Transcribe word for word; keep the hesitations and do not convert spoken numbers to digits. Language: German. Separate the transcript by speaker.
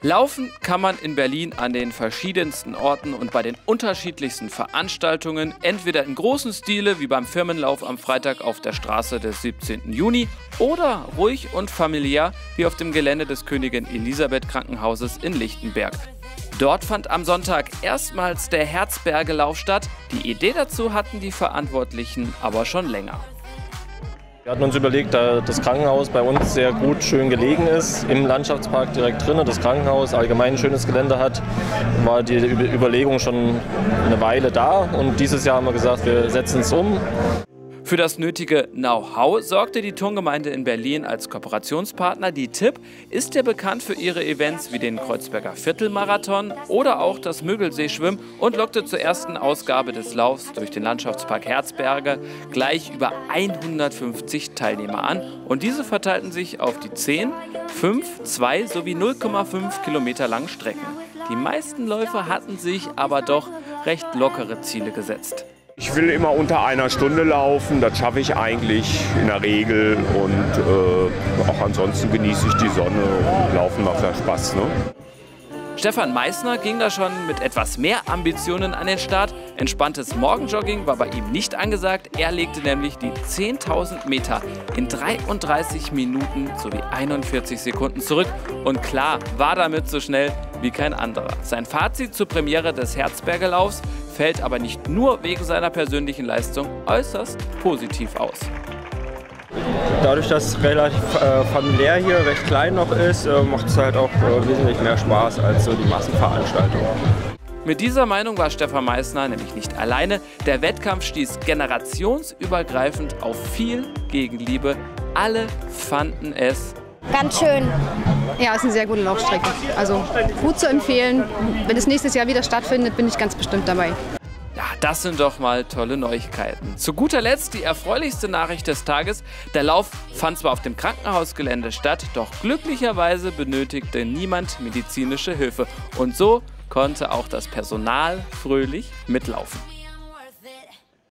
Speaker 1: Laufen kann man in Berlin an den verschiedensten Orten und bei den unterschiedlichsten Veranstaltungen, entweder in großen Stile wie beim Firmenlauf am Freitag auf der Straße des siebzehnten Juni oder ruhig und familiär wie auf dem Gelände des Königin Elisabeth Krankenhauses in Lichtenberg. Dort fand am Sonntag erstmals der Herzbergelauf statt. Die Idee dazu hatten die Verantwortlichen aber schon länger.
Speaker 2: Wir hatten uns überlegt, da das Krankenhaus bei uns sehr gut, schön gelegen ist, im Landschaftspark direkt drin, das Krankenhaus allgemein ein schönes Gelände hat, war die Überlegung schon eine Weile da und dieses Jahr haben wir gesagt, wir setzen es um.
Speaker 1: Für das nötige Know-how sorgte die Turngemeinde in Berlin als Kooperationspartner. Die Tipp ist ja bekannt für ihre Events wie den Kreuzberger Viertelmarathon oder auch das Müggelsee-Schwimmen und lockte zur ersten Ausgabe des Laufs durch den Landschaftspark Herzberge gleich über hundertfünfzig Teilnehmer an. Und diese verteilten sich auf die zehn, fünf, zwei sowie null Komma fünf Kilometer langen Strecken. Die meisten Läufer hatten sich aber doch recht lockere Ziele gesetzt.
Speaker 3: Ich will immer unter einer Stunde laufen, das schaffe ich eigentlich in der Regel und äh, auch ansonsten genieße ich die Sonne und Laufen macht ja Spaß. Ne?
Speaker 1: Stefan Meissner ging da schon mit etwas mehr Ambitionen an den Start. Entspanntes Morgenjogging war bei ihm nicht angesagt. Er legte nämlich die zehntausend Meter in dreiunddreißig Minuten sowie einundvierzig Sekunden zurück. Und klar, war damit so schnell wie kein anderer. Sein Fazit zur Premiere des Herzbergelaufs fällt aber nicht nur wegen seiner persönlichen Leistung äußerst positiv aus.
Speaker 4: Dadurch, dass es relativ äh, familiär hier recht klein noch ist, äh, macht es halt auch äh, wesentlich mehr Spaß als so die Massenveranstaltung.
Speaker 1: Mit dieser Meinung war Stefan Meissner nämlich nicht alleine. Der Wettkampf stieß generationsübergreifend auf viel Gegenliebe. Alle fanden es
Speaker 5: ganz schön.
Speaker 6: Ja, ist eine sehr gute Laufstrecke. Also gut zu empfehlen. Wenn es nächstes Jahr wieder stattfindet, bin ich ganz bestimmt dabei.
Speaker 1: Ja, das sind doch mal tolle Neuigkeiten. Zu guter Letzt die erfreulichste Nachricht des Tages. Der Lauf fand zwar auf dem Krankenhausgelände statt, doch glücklicherweise benötigte niemand medizinische Hilfe. Und so konnte auch das Personal fröhlich mitlaufen.